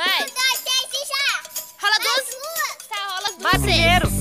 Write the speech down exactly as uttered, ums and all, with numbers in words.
vai. Um, dois, três e já. Rola duas. Tá, rola as duas. Vai primeiro.